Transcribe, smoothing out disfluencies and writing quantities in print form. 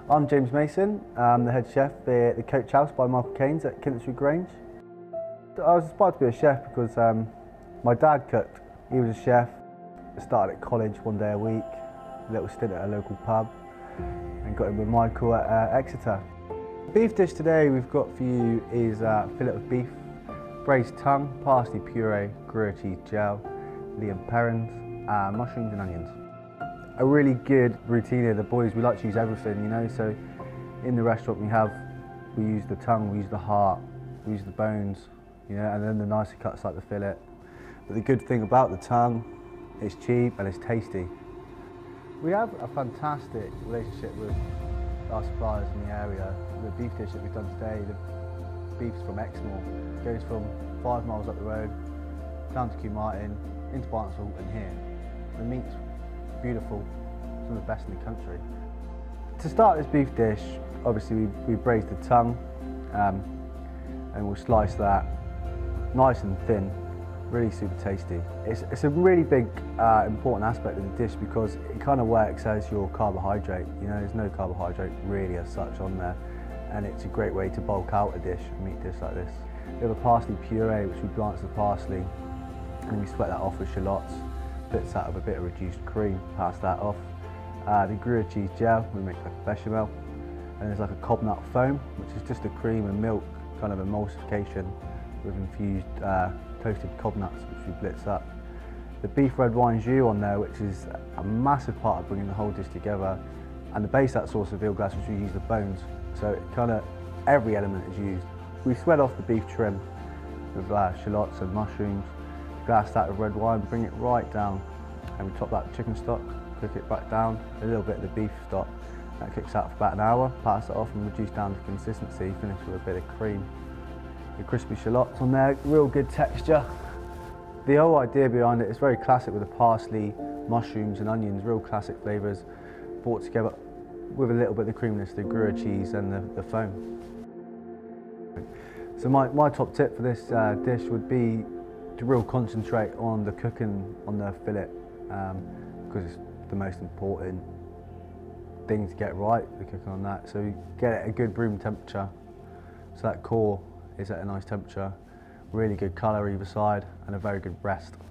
I'm James Mason. I'm the head chef at the Coach House by Michael Caines at Kintry Grange. I was inspired to be a chef because my dad cooked. He was a chef. I started at college one day a week, a little stint at a local pub, and got in with Michael at Exeter. The beef dish today we've got for you is fillet of beef, braised tongue, parsley puree, Gruyere cheese gel, Lyon Perrins, mushrooms and onions. A really good routine here. The boys, we like to use everything, you know, so in the restaurant we use the tongue, we use the heart, we use the bones, you know, and then the nicer cuts like the fillet. But the good thing about the tongue, it's cheap and it's tasty. We have a fantastic relationship with our suppliers in the area. The beef dish that we've done today, the beef's from Exmoor, goes from 5 miles up the road, down to Kew Martin, into Barnstable and here. The meat's beautiful, some of the best in the country. To start this beef dish, obviously we braise the tongue and we'll slice that nice and thin, really super tasty. It's a really big important aspect of the dish because it kind of works as your carbohydrate. You know, there's no carbohydrate really as such on there, and it's a great way to bulk out a dish, a meat dish like this. We have a parsley puree which we blanch the parsley and we sweat that off with shallots. Bits out of a bit of reduced cream, pass that off. The Gruyere cheese gel, we make like a bechamel. And there's like a cob nut foam, which is just a cream and milk kind of emulsification with infused toasted cob nuts, which we blitz up. The beef red wine jus on there, which is a massive part of bringing the whole dish together. And the base that sauce of veal glass, which we use the bones. So it kind of, every element is used. We sweat off the beef trim with shallots and mushrooms. Glass that with red wine, bring it right down, and we top that with chicken stock, cook it back down, a little bit of the beef stock, that cooks out for about an hour, pass it off and reduce down to consistency, finish with a bit of cream. The crispy shallots on there, real good texture. The whole idea behind it is very classic with the parsley, mushrooms and onions, real classic flavours, brought together with a little bit of the creaminess, the Gruyere cheese and the foam. So my top tip for this dish would be to really concentrate on the cooking on the fillet because it's the most important thing to get right, the cooking on that. So you get it at a good room temperature, so that core is at a nice temperature, really good colour either side and a very good breast.